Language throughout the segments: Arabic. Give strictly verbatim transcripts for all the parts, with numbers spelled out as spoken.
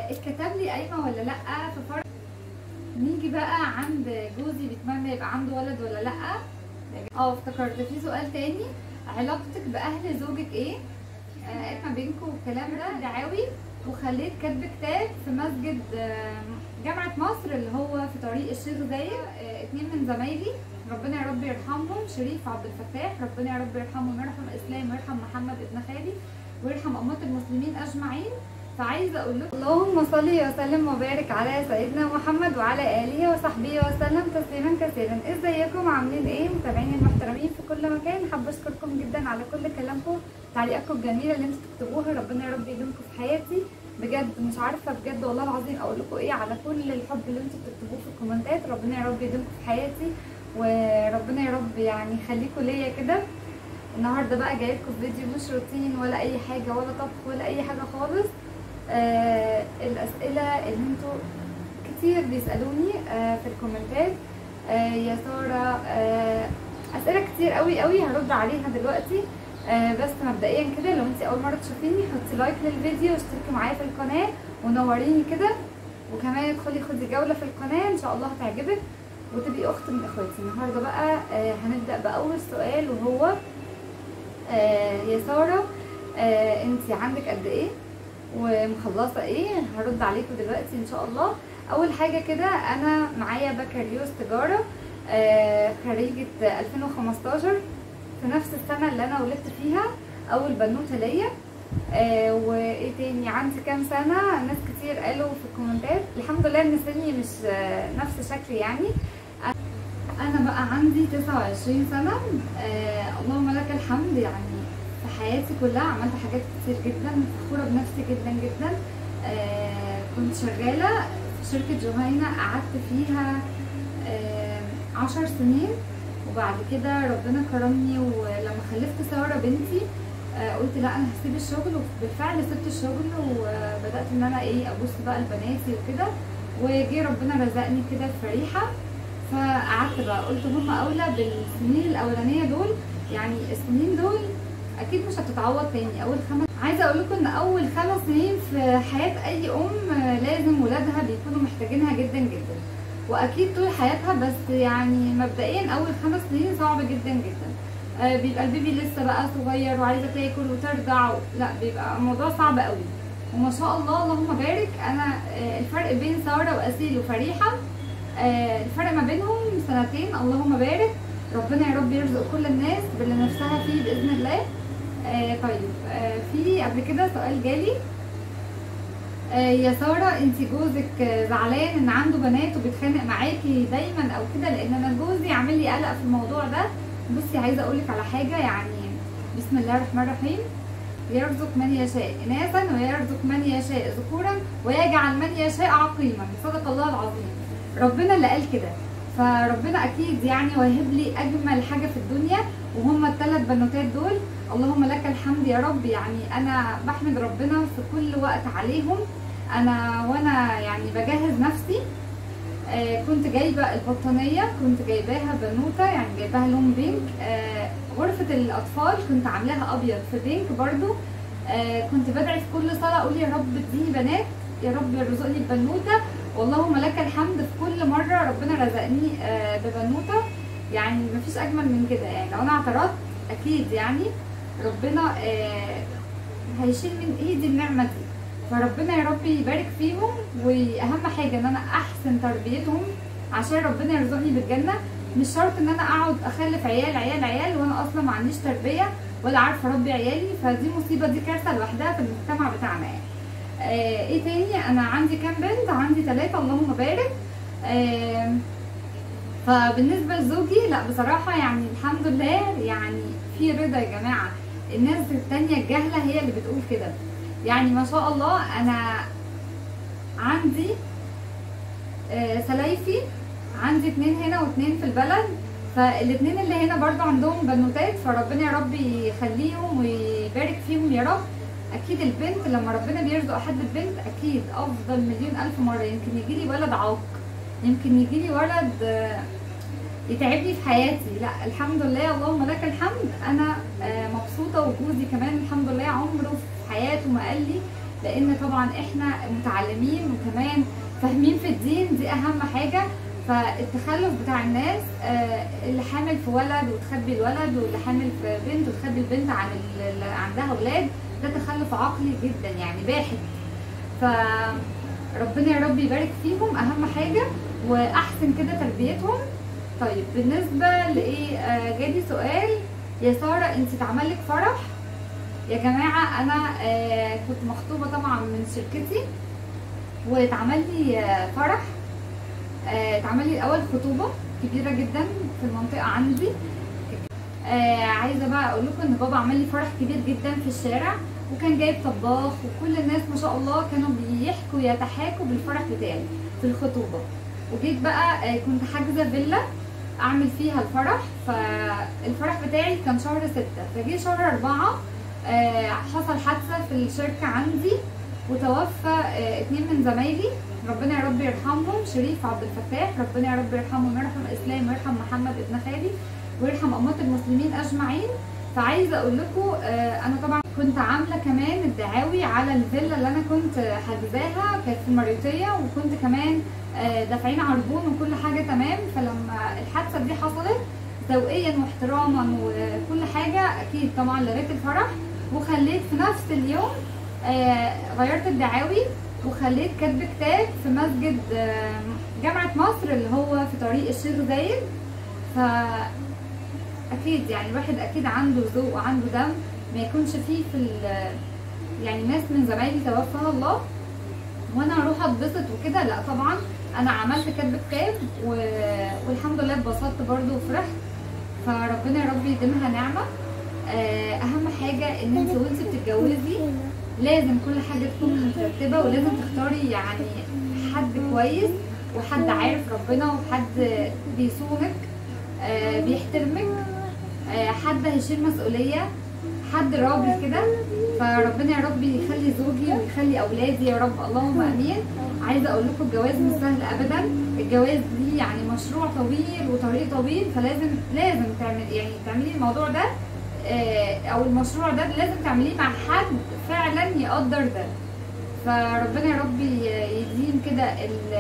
اتكتب لي قايمه ولا لا في فرق. نيجي بقى عند جوزي بيتمنى يبقى عنده ولد ولا لا. اه افتكرت في سؤال تاني، علاقتك باهل زوجك ايه؟ آه ما بينكم والكلام ده دعاوي. وخليت كاتب كتاب في مسجد آه جامعه مصر اللي هو في طريق الشيخ زايد. آه اتنين من زمايلي ربنا يا رب يرحمهم، شريف عبد الفتاح ربنا يا رب يرحمهم ويرحم اسلام ويرحم محمد ابن خالي ويرحم اموات المسلمين اجمعين. فعايزه اقول لكم اللهم صل وسلم وبارك على سيدنا محمد وعلى اله وصحبه وسلم تسليما كثيرا. ازيكم عاملين ايه متابعين المحترمين في كل مكان؟ حابه اشكركم جدا على كل كلامكم، تعليقاتكم الجميله اللي انتوا بتكتبوها. ربنا يا رب يديمكم في حياتي بجد. مش عارفه بجد والله العظيم اقول لكم ايه على كل الحب اللي انتوا بتكتبوه في الكومنتات. ربنا يا رب يديمكم في حياتي وربنا يا رب يعني يخليكم ليا كده. النهارده بقى جايلكم فيديو مش روتين ولا اي حاجه ولا طبخ ولا اي حاجه خالص. آه الاسئله اللي انتوا كتير بيسالوني آه في الكومنتات آه يا ساره، آه اسئله كتير قوي قوي هرد عليها دلوقتي. آه بس مبدئيا كده لو انت اول مره تشوفيني حطي لايك للفيديو واشتركي معايا في القناه ونوريني كده، وكمان ادخلي خدي جوله في القناه ان شاء الله هتعجبك وتبقي اخت من اخواتي. النهارده بقى آه هنبدا باول سؤال وهو آه يا ساره آه انت عندك قد ايه ومخلصه ايه؟ هرد عليكم دلوقتي ان شاء الله. اول حاجه كده انا معايا بكالوريوس تجاره آه خريجه ألفين وخمستاشر في نفس السنه اللي انا ولدت فيها اول بنوته ليا. آه وايه تاني عندي كام سنه؟ ناس كتير قالوا في الكومنتات الحمد لله ان سني مش آه نفس شكلي يعني. انا بقى عندي تسعة وعشرين سنه. آه اللهم لك الحمد، يعني في حياتي كلها عملت حاجات كتير جدا، فخوره بنفسي جدا جدا. آه كنت شغاله في شركه جهينه قعدت فيها آه عشر سنين، وبعد كده ربنا كرمني ولما خلفت ساره بنتي آه قلت لا انا هسيب الشغل، وبالفعل سبت الشغل وبدات ان انا ايه ابص بقى لبناتي وكده. وجي ربنا رزقني كده في فريحه، فقعدت بقى قلت هم اولى بالسنين الاولانيه دول، يعني السنين دول اكيد مش هتتعوض تاني. اول خمس عايزه اقول لكم ان اول خمس سنين في حياه اي ام لازم ولادها بيكونوا محتاجينها جدا جدا، واكيد طول حياتها، بس يعني مبدئيا اول خمس سنين صعب جدا جدا. آه بيبقى البيبي لسه بقى صغير وعايزه تاكل وترضع، لا بيبقى الموضوع صعب قوي. وما شاء الله اللهم بارك انا آه الفرق بين ساره واسيل وفريحه آه الفرق ما بينهم سنتين، اللهم بارك. ربنا يا رب يرزق كل الناس باللي نفسها فيه باذن الله. آه طيب آه في قبل كده سؤال جالي آه يا ساره انت جوزك زعلان ان عنده بنات وبيتخانق معاكي دايما او كده؟ لان انا جوزي عامل لي قلق في الموضوع ده. بصي عايزه اقول لك على حاجه، يعني بسم الله الرحمن الرحيم، يرزق من يشاء اناثا ويرزق من يشاء ذكورا ويجعل من يشاء عقيما، صدق الله العظيم. ربنا اللي قال كده، فربنا اكيد يعني واهب لي اجمل حاجه في الدنيا وهم الثلاث بنوتات دول. اللهم لك الحمد يا رب. يعني انا بحمد ربنا في كل وقت عليهم. انا وانا يعني بجهز نفسي آه كنت جايبه البطانيه، كنت جايباها بنوته يعني جايباها لون بينك. آه غرفه الاطفال كنت عاملاها ابيض في بينك برضو. آه كنت بدعي في كل صلاه اقول يا رب اديني بنات، يا رب ارزقني ببنوته. واللهم لك الحمد في كل مره ربنا رزقني آه ببنوته. يعني مفيش اجمل من كده. يعني لو انا اعترضت اكيد يعني ربنا آه هيشيل من ايدي النعمه دي. فربنا يا رب يبارك فيهم، واهم حاجه ان انا احسن تربيتهم عشان ربنا يرزقني بالجنه. مش شرط ان انا اقعد اخلف عيال عيال عيال وانا اصلا ما عنديش تربيه ولا عارفه اربي عيالي، فدي مصيبه، دي كارثه لوحدها في المجتمع بتاعنا يعني. آه ايه تاني؟ انا عندي كام بنت؟ عندي ثلاثه اللهم بارك. آه فبالنسبه لزوجي لا بصراحه يعني الحمد لله، يعني في رضا يا جماعه. الناس التانيه الجهله هي اللي بتقول كده. يعني ما شاء الله انا عندي آه سلايفي، عندي اتنين هنا واتنين في البلد، فالاتنين اللي هنا برضو عندهم بنوتات، فربنا يا رب يخليهم ويبارك فيهم يا رب. اكيد البنت لما ربنا بيرزق حد ببنت اكيد افضل مليون الف مره. يمكن يجيلي ولد عاق، يمكن يجيلي ولد آه يتعبني في حياتي، لا الحمد لله اللهم لك الحمد. انا آه مبسوطه، وجوزي كمان الحمد لله عمره في حياته ما قال لي لان طبعا احنا متعلمين وكمان فاهمين في الدين، دي اهم حاجه. فالتخلف بتاع الناس اللي حامل في ولد وتخبي الولد، واللي حامل في بنت وتخبي البنت عن اللي عندها اولاد، ده تخلف عقلي جدا يعني باحث. فربنا يا رب يبارك فيهم اهم حاجه واحسن كده تربيتهم. طيب بالنسبه لايه، آه جالي سؤال، يا ساره انت اتعمل لك فرح؟ يا جماعه انا آه كنت مخطوبه طبعا من شركتي، واتعمل لي آه فرح. آه اتعمل لي الاول خطوبه كبيره جدا في المنطقه عندي. آه عايزه بقى اقول لكم ان بابا عمل لي فرح كبير جدا في الشارع، وكان جايب طباخ، وكل الناس ما شاء الله كانوا بيحكوا يتحاكوا بالفرح بتاعي في الخطوبه. وجيت بقى آه كنت حاجزه فيلا اعمل فيها الفرح، فالفرح بتاعي كان شهر ستة، فجي شهر أربعة آه حصل حادثه في الشركه عندي، وتوفى آه اتنين من زمايلي، ربنا يا رب يرحمهم، شريف وعبد الفتاح، ربنا يا رب يرحمهم ويرحم اسلام ويرحم محمد ابن خالي ويرحم اموات المسلمين اجمعين. فعايزه اقول لكم آه انا طبعا كنت عامله كمان الدعاوي على الفيلا اللي انا كنت حاجزاها، كانت في المريوطيه، وكنت كمان آه دافعين عربون وكل حاجه تمام. فلما الحادثه دي حصلت ذوقيا واحتراما وكل حاجه اكيد طبعا لغيت الفرح، وخليت في نفس اليوم آه غيرت الدعاوي، وخليت كاتب كتاب في مسجد آه جامعه مصر اللي هو في طريق الشيخ زايد. ف اكيد يعني الواحد اكيد عنده ذوق وعنده دم، ما يكونش فيه في يعني ناس من زمايلي توفاها الله وانا اروح اتبسط وكده، لا طبعا انا عملت كاتب كتاب و... والحمد لله اتبسطت برده وفرحت. فربنا يا رب يديمها نعمه. اهم حاجه ان انت وانت بتتجوزي لازم كل حاجه تكون مترتبه، ولازم تختاري يعني حد كويس وحد عارف ربنا وحد بيصونك آه بيحترمك، آه حد هيشيل مسؤوليه، حد راجل كده. فربنا يا رب يخلي زوجي ويخلي اولادي يا رب، اللهم امين. عايزه اقول لكم الجواز مش سهل ابدا، الجواز دي يعني مشروع طويل وطريق طويل، فلازم لازم تعمل يعني تعملي الموضوع ده آه او المشروع ده لازم تعمليه مع حد فعلا يقدر ده. فربنا يا رب يديم كده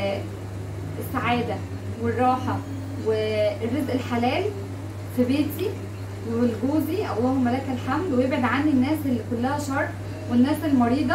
السعاده والراحه والرزق الحلال في بيتي والجوزي، اللهم لك الحمد، ويبعد عني الناس اللي كلها شر والناس المريضه.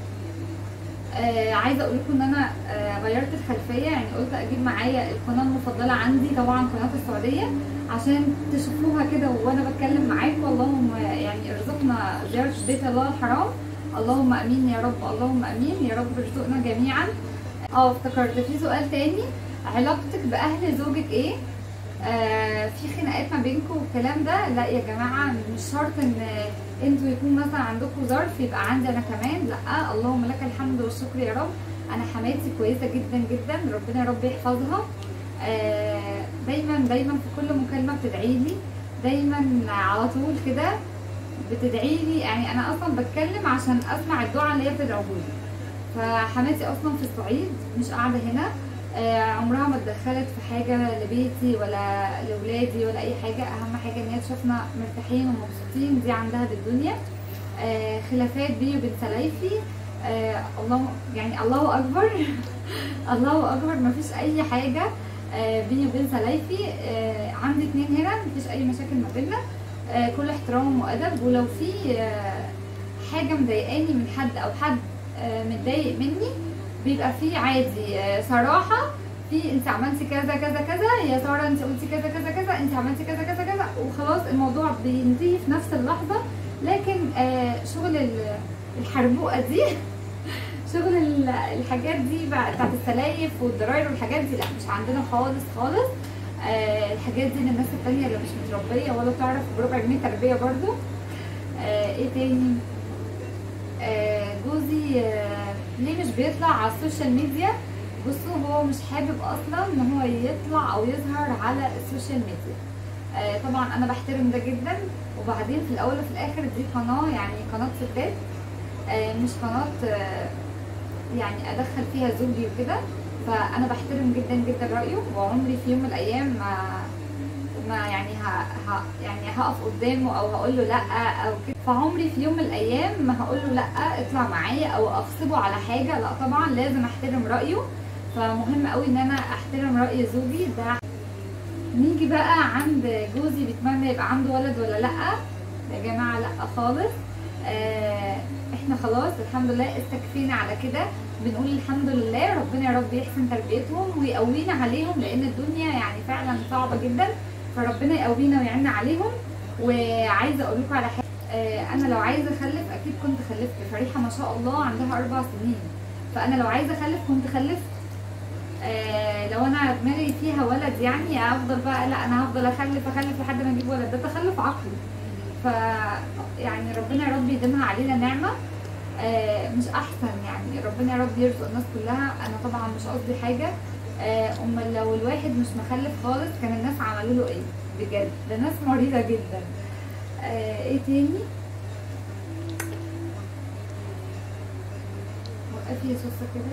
آه عايزه اقول لكم ان انا آه غيرت الخلفيه، يعني قلت اجيب معايا القناه المفضله عندي طبعا قناه السعوديه عشان تشوفوها كده وانا بتكلم معاكم. اللهم يعني ارزقنا زياره بيت الله الحرام، اللهم امين يا رب، اللهم امين يا رب ارزقنا جميعا. اه افتكرت في سؤال تاني، علاقتك باهل زوجك ايه؟ آه في خناقات ما بينكم والكلام ده؟ لا يا جماعه مش شرط ان انتوا يكون مثلا عندكم ظرف يبقى عندي انا كمان، لا اللهم لك الحمد والشكر يا رب. انا حماتي كويسه جدا جدا، ربنا يا رب يحفظها. آه دايما دايما في كل مكالمه بتدعي لي، دايما على طول كده بتدعي لي، يعني انا اصلا بتكلم عشان اسمع الدعاء اللي هي بتدعوه لي. فحماتي اصلا في الصعيد مش قاعده هنا، آه عمرها ما اتدخلت في حاجه لبيتي ولا لاولادي ولا اي حاجه. اهم حاجه ان هي تشوفنا مرتاحين ومبسوطين، دي عندها بالدنيا. آه خلافات بيني وبين سلايفي آه الله يعني الله اكبر الله اكبر، ما فيش اي حاجه آه بيني وبين سلايفي. آه عندي اتنين هنا، ما فيش اي مشاكل ما بيننا، آه كل احترام وادب. ولو في آه حاجه مضايقاني من حد او حد آه متضايق مني بيبقى في عادي آه صراحه، في انت عملتي كذا كذا كذا يا ساره، انت قلتي كذا كذا كذا، انت عملتي كذا كذا كذا، وخلاص الموضوع بينتهي في نفس اللحظه. لكن آه شغل الحربوقه دي شغل الحاجات دي بتاعت السلايف والضراير والحاجات دي لا مش عندنا خالص خالص. آه الحاجات دي للناس التانية اللي مش متربيه ولا تعرف بربع جنيه تربيه برضو. آه ايه تاني؟ آه جوزي آه ليه مش بيطلع على السوشيال ميديا؟ بصوا هو مش حابب اصلا ان هو يطلع او يظهر على السوشيال ميديا. آه طبعا انا بحترم ده جدا، وبعدين في الاول وفي الاخر دي قناه يعني قناه ستات، آه مش قناه آه يعني ادخل فيها زوجي وكده. فانا بحترم جدا جدا رايه، وعمري في يوم من الايام ما ما يعني ه... ه... يعني هقف قدامه او هقول له لا او كده. فعمري في يوم من الايام ما هقول له لا اطلع معايا او اغصبه على حاجه، لا طبعا لازم احترم رايه. فمهم قوي ان انا احترم راي زوجي ده. نيجي بقى عند جوزي بيتمنى يبقى عنده ولد ولا لا. يا جماعه لا خالص. آه احنا خلاص الحمد لله استكفينا على كده، بنقول الحمد لله، ربنا يا رب يحسن تربيتهم ويقوينا عليهم، لان الدنيا يعني فعلا صعبه جدا، فربنا يقوينا ويعيننا عليهم. وعايزه اقول لكم على حاجه، آه انا لو عايزه اخلف اكيد كنت خلفت. فريحه ما شاء الله عندها اربع سنين، فانا لو عايزه اخلف كنت خلفت. آه لو انا دماغي فيها ولد يعني افضل بقى لا انا هفضل اخلف اخلف لحد ما اجيب ولد، ده تخلف عقلي. ف يعني ربنا يا رب يديمها علينا نعمه. آه مش احسن يعني، ربنا يا رب يرزق الناس كلها. انا طبعا مش قصدي حاجه، آه امال لو الواحد مش مخلف خالص كان الناس عملوا له ايه بجد؟ ده ناس مريضه جدا. آه ايه تاني؟ وقفي يا سوسه كده.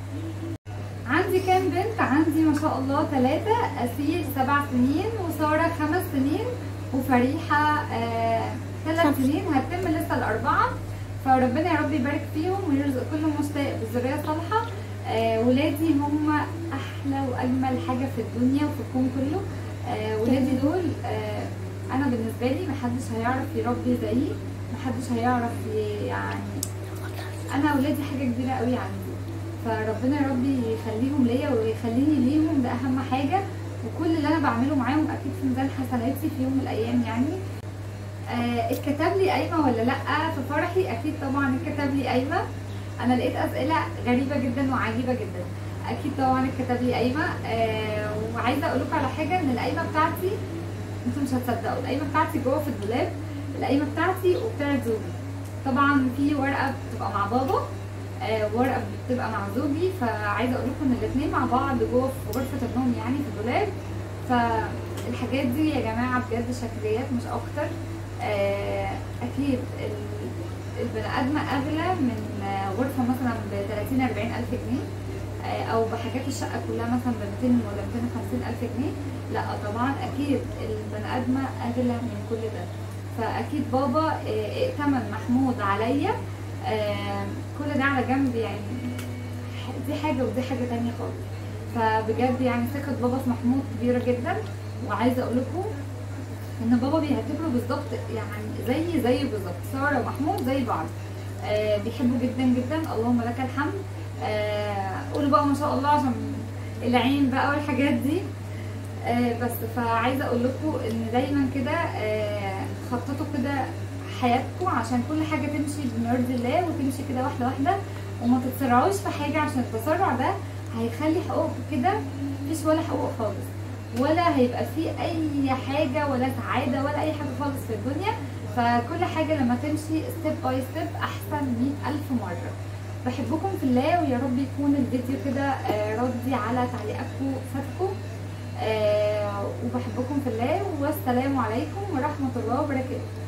عندي كام بنت؟ عندي ما شاء الله ثلاثة، أسيل سبع سنين، وسارة خمس سنين، وفريحة آه ثلاث سنين، هتتم لسه الأربعة. فربنا يا رب يبارك فيهم ويرزق كل مشتاق بالذرية الصالحة. آه ولادي هم أحلى وأجمل حاجة في الدنيا وفي الكون كله. آه ولادي دول آه أنا بالنسبة لي محدش هيعرف يربي زيي، محدش هيعرف يعني. أنا ولادي حاجة كبيرة قوي عندي، فربنا يا رب يخليهم ليا ويخليني ليهم، ده اهم حاجه. وكل اللي انا بعمله معاهم اكيد في ميزان حسناتي في يوم من الايام يعني. آه اتكتب لي قايمه ولا لا في فرحي؟ اكيد طبعا اتكتب لي قايمه. انا لقيت اسئله غريبه جدا وعجيبه جدا. اكيد طبعا اتكتب لي قايمه. آه وعايزه اقول لكم على حاجه، ان القايمه بتاعتي انتوا مش هتصدقوا، القايمه بتاعتي جوه في الدولاب، القايمه بتاعتي وبتاعت زوجي. طبعا في ورقه بتبقى مع بابا، آه ورقه بتبقى مع زوجي. فعايزه اقول لكم ان الاثنين مع بعض جوه في غرفه النوم يعني في الدولاب. فالحاجات دي يا جماعه بجد شكليات مش اكتر. آه اكيد البني ادم اغلى من غرفه مثلا ب ثلاثين أربعين الف جنيه، آه او بحاجات الشقه كلها مثلا ب مئتين ولا مئتين وخمسين الف جنيه. لا طبعا اكيد البني ادم اغلى من كل ده. فاكيد بابا آه ائتمن محمود عليا. آه كل ده على جنب يعني، دي حاجه ودي حاجه تانية خالص. فبجد يعني ثقه بابا في محمود كبيره جدا. وعايزه اقول لكم ان بابا بيعتبره بالظبط يعني زي زي بالظبط، ساره ومحمود زي بعض. آه بيحبوا جدا جدا، اللهم لك الحمد. آه قولوا بقى ما شاء الله عشان العين بقى والحاجات دي. آه بس فعايزه اقول لكم ان دايما كده آه خططوا كده حياتكم عشان كل حاجه تمشي بمرضي الله، وتمشي كده واحده واحده، وما تتسرعوش في حاجه، عشان التسرع ده هيخلي حقوقكم كده مفيش ولا حقوق خالص، ولا هيبقى فيه اي حاجه ولا سعاده ولا اي حاجه خالص في الدنيا. فكل حاجه لما تمشي ستيب باي ستيب احسن مئة الف مره. بحبكم في الله، ويا رب يكون الفيديو كده ردي على تعليقاتكم وفاتكم. أه وبحبكم في الله، والسلام عليكم ورحمه الله وبركاته.